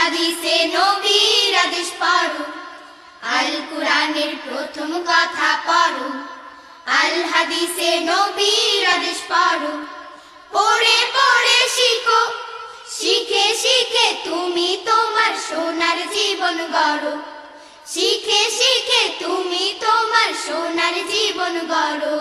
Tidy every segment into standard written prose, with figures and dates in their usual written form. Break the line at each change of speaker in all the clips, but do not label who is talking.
হাদিসে নবীর আদেশ পড়ো, আল কুরআনের প্রথম কথা পড়ো। আল হাদিসে নবীর আদেশ পড়ো, পড়ে পড়ে শিখো, শিখে শিখে তুমি তোমার সোনার জীবন গড়ো। শিখে শিখে তুমি তোমার সোনার জীবন গড়ো।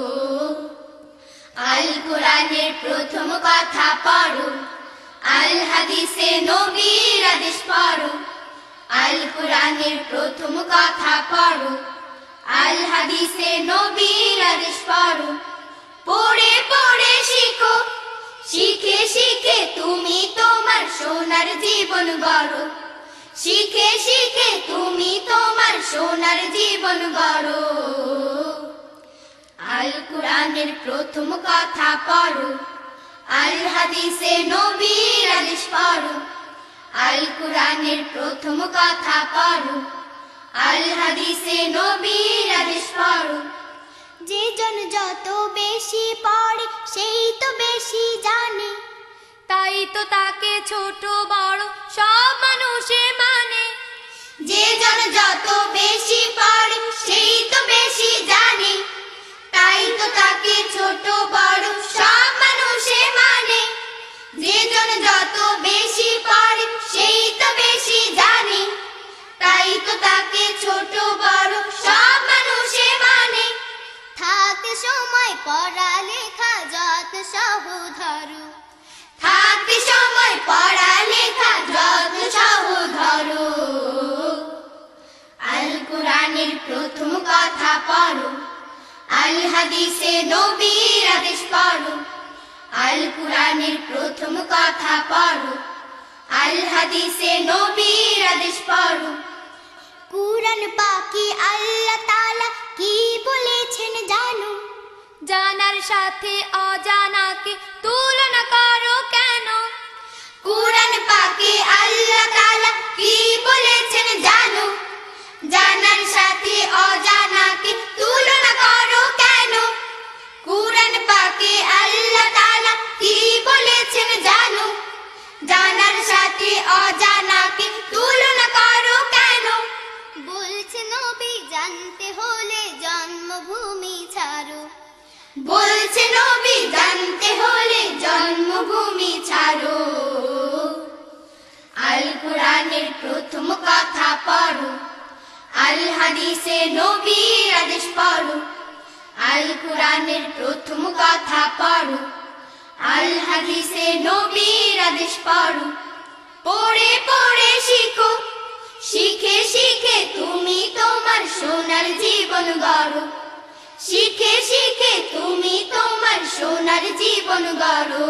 আল কুরআনের প্রথম কথা পড়ো, আল হাদিসে নবীর আদেশ পড়ো। আল কুরআনের প্রথম কথা পড়ো, আল হাদিসে নবীর আদেশ পড়ো, পড়ে পড়ে শিখো, শিখে শিখে তুমি তোমার সোনার জীবন গড়ো। শিখে শিখে তুমি তোমার সোনার জীবন গড়ো। আল কুরআনের প্রথম কথা পড়ো, আল হাদিসে নবীর আদেশ পড়ো। আল কুরআনের প্রথম কথা পড়ো, আল হাদিসে নবীর আদেশ পড়ো।
যে জন যত বেশি পড়ে সেই তো বেশি জানে,
তাই তো তাকে ছোট বড় সব মানুষে মানে।
যে জন যত বেশি পড়ে সেই তো বেশি জানে, তাই তো তাকে ছোট বড় সব মানুষে মানে। যে জন যত বেশি পড়ে সেই তো বেশি জানে, তাই তো তাকে ছোট বড় সব মানুষে মানে।
থাকতে সময় পড়ালেখা যত সহ ধরো,
থাকতে সময় পড়ালেখা যত সহ ধরো। আল কুরআনের প্রথম কথা পড়ো, আল হাদিসে নবীর আদেশ পড়ো। আল কুরআনের প্রথম কথা পড়ো, আল হাদিসে নবীর আদেশ পড়ো।
কুরআন পাকে আল্লাহ তাআলা কি বলেছেন জানো,
জানার সাথে অজানাকে তুলনা করো কেন।
কুরআন পাকে আল্লাহ তাআলা কি বলেছেন জানো, জানার সাথে অজানাকে তুলনা করো কেন। কুরআন পাকে আল্লাহ তাআলা কি বলেছেন জানো, জানার সাথে অজানাকে তুলনা করো কেন।
বলছে নবী জানতে হলে জন্মভূমি ছাড়ো,
বলছে নবী জানতে হলে জন্মভূমি ছাড়ো। আল কুরআনের প্রথম কথা পড়ো, আল হাদিসে নবীর আদেশ পড়ো। আল কুরআনের প্রথম কথা পড়ো, আল হাদিসে নবীর আদেশ পড়ো, পড়ে পড়ে শিখো, শিখে শিখে তুমি তোমার সোনার জীবন গড়ো। শিখে শিখে তুমি তোমার সোনার জীবন গড়ো।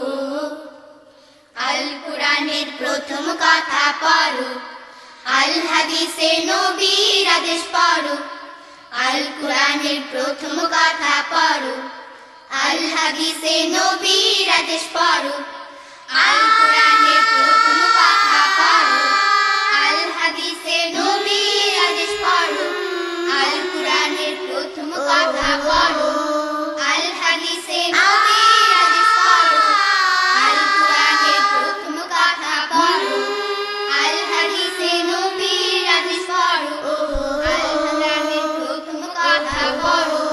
আল কুরআনের প্রথম কথা পড়ো, আল হাদিসে নবীর আদেশ পড়ো। আল কুরআনের প্রথম কথা পড়ো, আল হাদিসে নবীর আদেশ পড়ো। আল কুরআনের প্রথম কথা পড়ো, আল হাদিসে নবীর আদেশ পড়ো। আল কুরআনের প্রথম কথা পড়ো, আল হাদিসে নবীর আদেশ পড়ো। আল কুরআনের প্রথম কথা পড়ো, আল হাদিসে নবীর আদেশ পড়ো। আল কুরআনের প্রথম কথা পড়ো।